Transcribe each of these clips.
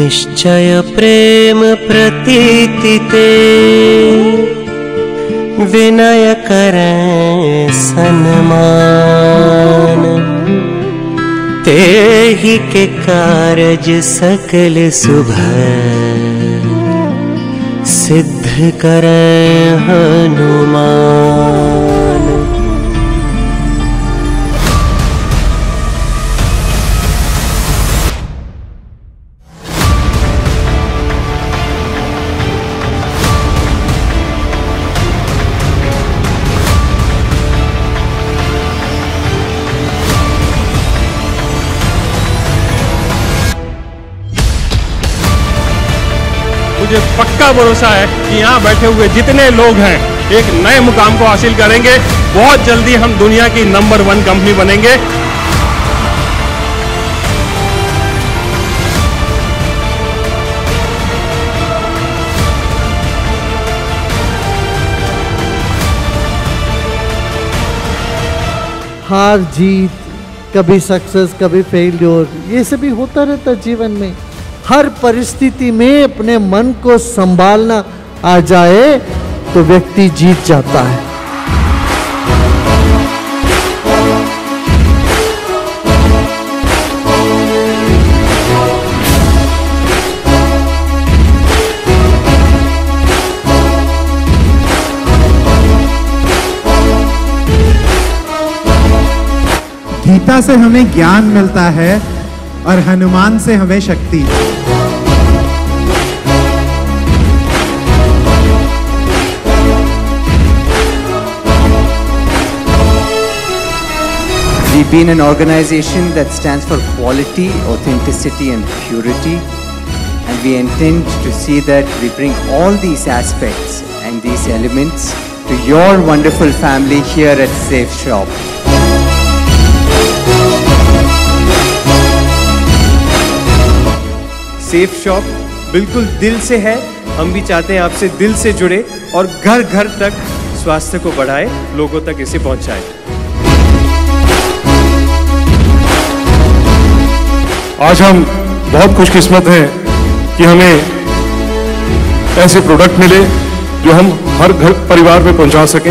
निश्चय प्रेम प्रतीति ते, विनय करें सन्मान। तेहि के कारज सकल सुभय, सिद्ध करें हनुमान। मुझे पक्का भरोसा है कि यहाँ बैठे हुए जितने लोग हैं एक नए मुकाम को हासिल करेंगे। बहुत जल्दी हम दुनिया की नंबर 1 कंपनी बनेंगे। हार जीत, कभी सक्सेस कभी फेल्योर, ये सब भी होता रहता जीवन में। हर परिस्थिति में अपने मन को संभालना आ जाए तो व्यक्ति जीत जाता है। गीता से हमें ज्ञान मिलता है और हनुमान से हमें शक्ति। We've been an organization that stands for quality, authenticity and purity, and we intend to see that we bring all these aspects and these elements to your wonderful family here at Safe Shop. Safe Shop बिल्कुल दिल से है। हम भी चाहते हैं आपसे दिल से जुड़े और घर घर तक स्वास्थ्य को बढ़ाए, लोगों तक इसे पहुंचाए। आज हम बहुत खुशकिस्मत हैं कि हमें ऐसे प्रोडक्ट मिले जो हम हर घर परिवार में पहुंचा सकें।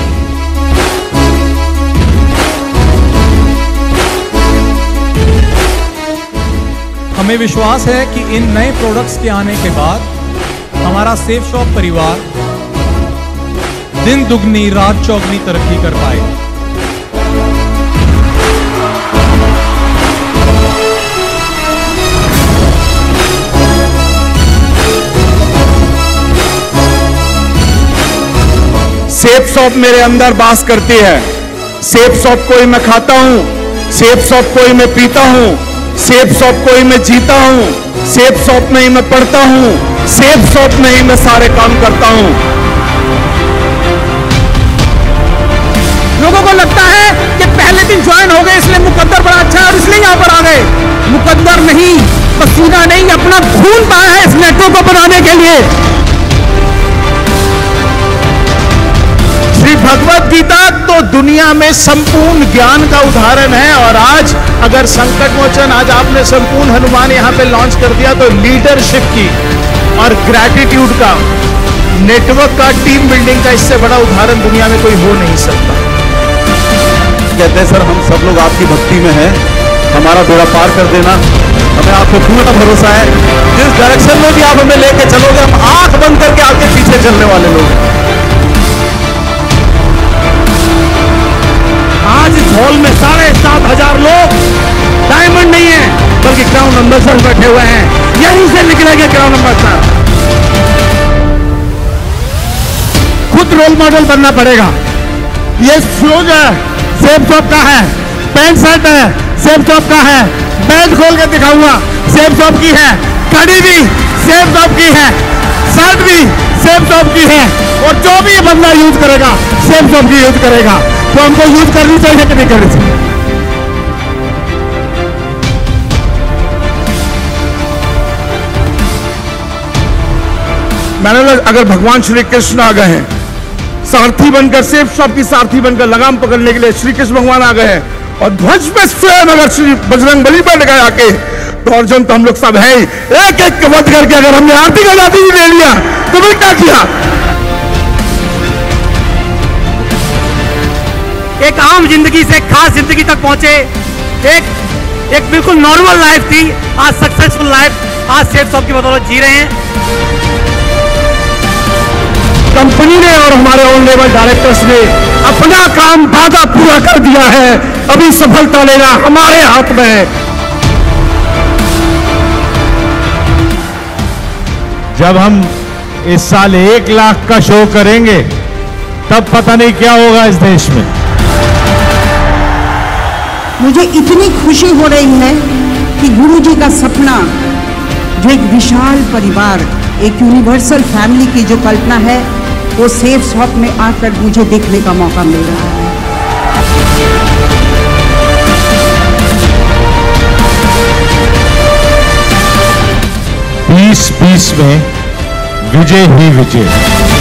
हमें विश्वास है कि इन नए प्रोडक्ट्स के आने के बाद हमारा सेफ शॉप परिवार दिन दुगनी रात चौगनी तरक्की कर पाएगा। सेफ शॉप मेरे अंदर वास करती है। सेफ शॉप को ही मैं खाता हूं, सेफ शॉप को ही मैं पीता हूं, सेफ शॉप को ही मैं जीता हूं, सेफ शॉप में ही मैं पढ़ता हूं, सेफ शॉप में ही मैं सारे काम करता हूं। लोगों को लगता है कि पहले दिन ज्वाइन हो गए इसलिए मुकद्दर बड़ा अच्छा है और इसलिए यहां पर आ गए। मुकद्दर नहीं, पसीना नहीं, अपना खून बहाया है इस नेटवर्क को बनाने के लिए। श्री भगवत गीता तो दुनिया में संपूर्ण ज्ञान का उदाहरण है। और आज अगर संकट मोचन आज आपने संपूर्ण हनुमान यहाँ पे लॉन्च कर दिया तो लीडरशिप की और ग्रैटिट्यूड का, नेटवर्क का, टीम बिल्डिंग का इससे बड़ा उदाहरण दुनिया में कोई हो नहीं सकता। कहते हैं सर हम सब लोग आपकी भक्ति में हैं, हमारा बेड़ा पार कर देना। हमें आप पे पूरा भरोसा है। जिस डायरेक्शन में भी आप हमें लेके चलोगे हम आंख बंद करके आपके पीछे चलने वाले लोग। आज इस हॉल में 7,500 लोग डायमंड नहीं है बल्कि क्राउन एम्बेसडर बैठे हुए हैं। यहीं से निकलेंगे क्राउन एम्बेसडर। खुद रोल मॉडल बनना पड़ेगा। ये शूज है सेफ शॉप का है, पैंट शर्ट है सेफ शॉप का है, बैग खोल के दिखाऊंगा सेफ शॉप की है, घड़ी भी सेफ शॉप की है, शर्ट भी सेफ शॉप की है। और जो भी ये बंदा यूज करेगा सेफ शॉप की यूज करेगा। तो हमको यूज करनी चाहिए कि नहीं करनी चाहिए? मैंने अगर भगवान श्री कृष्ण आ गए हैं सारथी बनकर, सेफ शॉप की सारथी बनकर लगाम पकड़ने के लिए श्री कृष्ण भगवान आ गए हैं और ध्वज में स्वयं अगर श्री बजरंग बली बैठ गए आके तो अर्जुन तो हम लोग सब है ही। एक एक के वध करके अगर हमने आर्थिक आजादी भी ले लिया तो फिर क्या किया? एक आम जिंदगी से खास जिंदगी तक पहुंचे, एक बिल्कुल नॉर्मल लाइफ थी, आज सक्सेसफुल लाइफ आज सेफ शॉप की बदौलत जी रहे हैं। कंपनी ने और हमारे ऑन लेवल डायरेक्टर्स ने अपना काम वादा पूरा कर दिया है। अभी सफलता लेना हमारे हाथ में है। जब हम इस साल 1 लाख का शो करेंगे तब पता नहीं क्या होगा इस देश में। मुझे इतनी खुशी हो रही है कि गुरुजी का सपना, जो एक विशाल परिवार, एक यूनिवर्सल फैमिली की जो कल्पना है, वो सेफ शॉप में आकर मुझे देखने का मौका मिल रहा है। बीस में विजय ही विजय।